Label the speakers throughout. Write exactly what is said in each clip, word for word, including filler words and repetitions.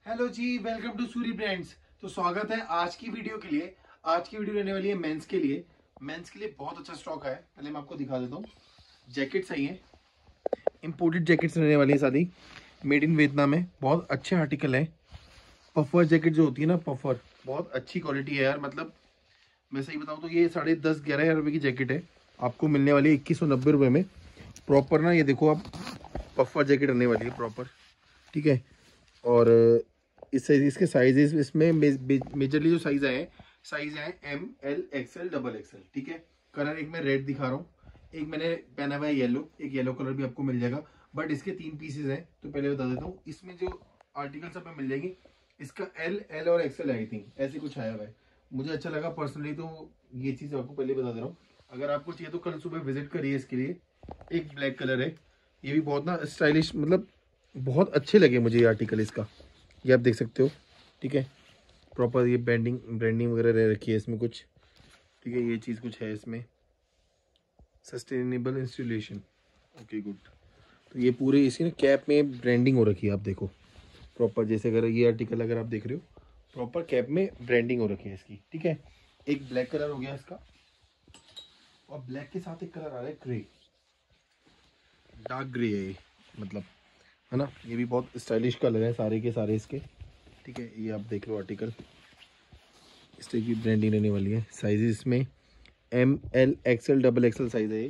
Speaker 1: Hello जी, welcome to Suri brands. तो स्वागत है आज की वीडियो के लिए। आज की वीडियो रहने वाली है मेंस के लिए। मेंस के लिए बहुत अच्छा स्टॉक है। पहले मैं आपको दिखा देता हूँ। जैकेट्स आई हैं, इंपोर्टेड जैकेट्स रहने वाली है सारी, मेड इन वियतनाम है। बहुत अच्छे आर्टिकल है। पफर जैकेट जो होती है ना, पफर बहुत अच्छी क्वालिटी है यार। मतलब मैं सही बताऊँ तो ये साढ़े दस ग्यारह हज़ार रुपये की जैकेट है, आपको मिलने वाली है इक्कीस सौ नब्बे रुपये में। प्रॉपर ना, ये देखो आप, पफर जैकेट रहने वाली है प्रॉपर, ठीक है। और इस इसके साइजेस इसमें मेजरली जो साइज आए हैं, साइज है M L XL double XL, ठीक है। कलर एक मैं रेड दिखा रहा हूँ, एक मैंने पहना हुआ है येलो, एक येलो कलर भी आपको मिल जाएगा। बट इसके तीन पीसेज हैं, तो पहले बता देता हूँ इसमें जो आर्टिकल सब में मिल जाएगी। इसका एल एल और एक्सएल आई थिंक ऐसे कुछ आया हुआ है। मुझे अच्छा लगा पर्सनली, तो ये चीज़ आपको पहले बता दे रहा हूँ। अगर आपको चाहिए तो कल सुबह विजिट करिए इसके लिए। एक ब्लैक कलर है, ये भी बहुत ना स्टाइलिश, मतलब बहुत अच्छे लगे मुझे ये आर्टिकल इसका। ये आप देख सकते हो, ठीक है। प्रॉपर ये ब्रांडिंग ब्रांडिंग वगैरह रह रखी है इसमें कुछ, ठीक है। ये चीज़ कुछ है इसमें, सस्टेनेबल इंस्टॉलेशन, ओके गुड। तो ये पूरे इसी ना कैप में ब्रांडिंग हो रखी है, आप देखो प्रॉपर। जैसे अगर ये आर्टिकल अगर आप देख रहे हो, प्रॉपर कैप में ब्रांडिंग हो रखी है इसकी, ठीक है। एक ब्लैक कलर हो गया इसका, और ब्लैक के साथ एक कलर आ रहा है ग्रे, डार्क ग्रे है ये, मतलब है ना। ये भी बहुत स्टाइलिश कलर है सारे के सारे इसके, ठीक है। ये आप देख लो आर्टिकल, इस टाइप की ब्रांडिंग रहने वाली है। साइज इसमें M L XL double XL size है।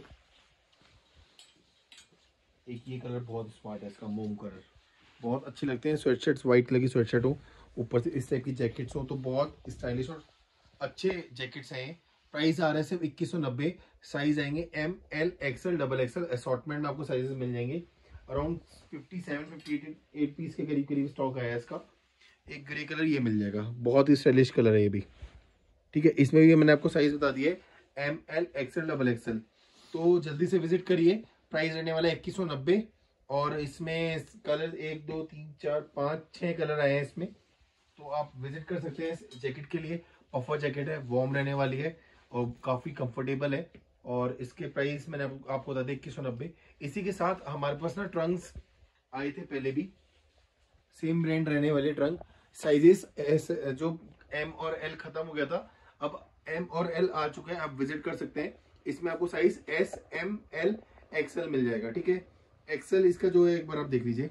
Speaker 1: एक ये कलर बहुत स्मार्ट है इसका, मोम कलर, बहुत अच्छे लगते हैं। स्वेट शर्ट्स, व्हाइट कलर की स्वेट शर्ट हो, ऊपर से इस टाइप की जैकेट्स हो, तो बहुत स्टाइलिश और अच्छे जैकेट्स हैं। प्राइस आ रहा है सिर्फ इक्कीस सौ नब्बे। साइज आएंगे M L XL double XL. Assortment में आपको साइजेस मिल जाएंगे। Around fifty seven fifty eight piece के करीब करीब स्टॉक आया है इसका। एक ग्रे कलर ये मिल जाएगा, बहुत ही स्टाइलिश कलर है ये भी, ठीक है। इसमें भी मैंने आपको साइज बता दिया है, M L XL double XL. तो जल्दी से विजिट करिए। प्राइस रहने वाला है इक्कीस सौ नब्बे। और इसमें कलर एक दो तीन चार पाँच छः कलर आए हैं इसमें, तो आप विजिट कर सकते हैं इस जैकेट के लिए। पफर जैकेट है, वार्म रहने वाली है और काफ़ी कंफर्टेबल है। और इसके प्राइस मैंने आप, आपको बता दें इक्कीस सौ नब्बे। इसी के साथ हमारे पास ना ट्रंक्स आए थे पहले भी, सेम ब्रांड रहने वाले ट्रंक। साइजेस एस जो एम और एल खत्म हो गया था, अब एम और एल आ चुका है, आप विजिट कर सकते हैं। इसमें आपको size S M L XL मिल जाएगा, ठीक है। एक्सएल इसका जो है एक बार आप देख लीजिए।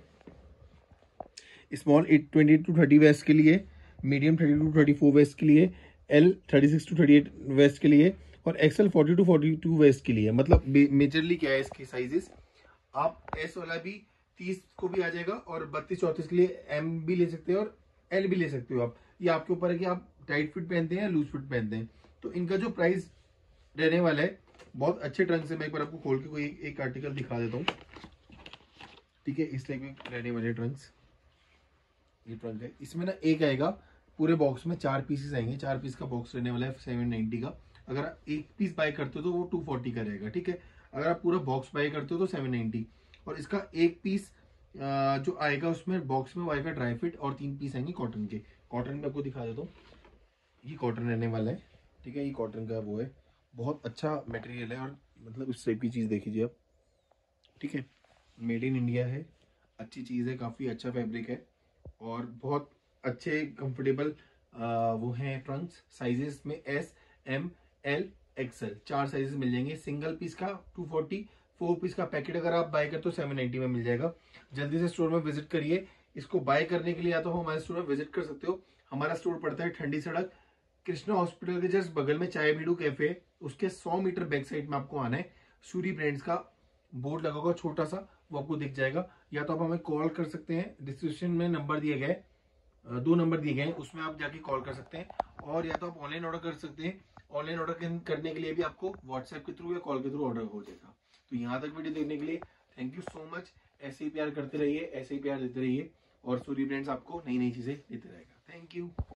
Speaker 1: Small eight twenty to thirty waist के लिए, medium thirty to thirty four waist के लिए, L thirty six to thirty eight waist के लिए, और XL forty to forty two waist के लिए। मतलब मेजरली क्या है इसकी साइजेस, आप एस वाला भी तीस को भी आ जाएगा, और बत्तीस चौंतीस के लिए एम भी ले सकते हो और एल भी ले सकते हो आप। ये आपके ऊपर है कि आप टाइट फिट पहनते हैं या लूज फिट पहनते हैं। तो इनका जो प्राइस रहने वाला है, बहुत अच्छे ट्रंक से मैं एक बार आपको खोल के कोई एक, एक आर्टिकल दिखा देता हूँ, ठीक है। इस टाइप के रहने वाले ट्रंक्स, ये ट्रंक है। इसमें ना एक आएगा पूरे बॉक्स में, चार पीसेस आएंगे। चार पीस का बॉक्स रहने वाला है सेवन नाइन्टी का। अगर आप एक पीस बाय करते हो तो वो टू फोर्टी का रहेगा, ठीक है। अगर आप पूरा बॉक्स बाय करते हो तो सेवन नाइन्टी। और इसका एक पीस जो आएगा उसमें बॉक्स में वो आएगा ड्राई फिट, और तीन पीस आएंगे कॉटन के। कॉटन में आपको दिखा देता हूँ, ये कॉटन रहने वाला है, ठीक है। ये कॉटन का वो है, बहुत अच्छा मटेरियल है। और मतलब इस टाइप की चीज़ देखिए आप, ठीक है। मेड इन इंडिया है, अच्छी चीज़ है, काफ़ी अच्छा फैब्रिक है, और बहुत अच्छे कंफर्टेबल वो हैं ट्रंक्स। साइजेस में एस एम एल एक्सएल चार साइजेस मिल जाएंगे। सिंगल पीस का टू फोर्टी, फोर पीस का पैकेट अगर आप बाय करते हो सेवन नाइन्टी में मिल जाएगा। जल्दी से स्टोर में विजिट करिए। इसको बाय करने के लिए या तो हमारे स्टोर में विजिट कर सकते हो। हमारा स्टोर पड़ता है ठंडी सड़क, कृष्णा हॉस्पिटल के जस्ट बगल में चाय बीडू कैफे, उसके सौ मीटर बैक साइड में आपको आना है। सूरी ब्रांड्स का बोर्ड लगा होगा छोटा सा, वो आपको दिख जाएगा। या तो आप हमें कॉल कर सकते हैं, डिस्क्रिप्शन में नंबर दिए गए, दो नंबर दिए गए हैं, उसमें आप जाके कॉल कर सकते हैं। और या तो आप ऑनलाइन ऑर्डर कर सकते हैं। ऑनलाइन ऑर्डर करने के लिए भी आपको व्हाट्सएप के थ्रू या कॉल के थ्रू ऑर्डर हो जाएगा। तो यहाँ तक वीडियो देखने के लिए थैंक यू सो मच। ऐसे ही प्यार करते रहिए, ऐसे ही प्यार देते रहिए, और सूरी ब्रांड्स आपको नई नई चीजें देते रहेगा। Thank you.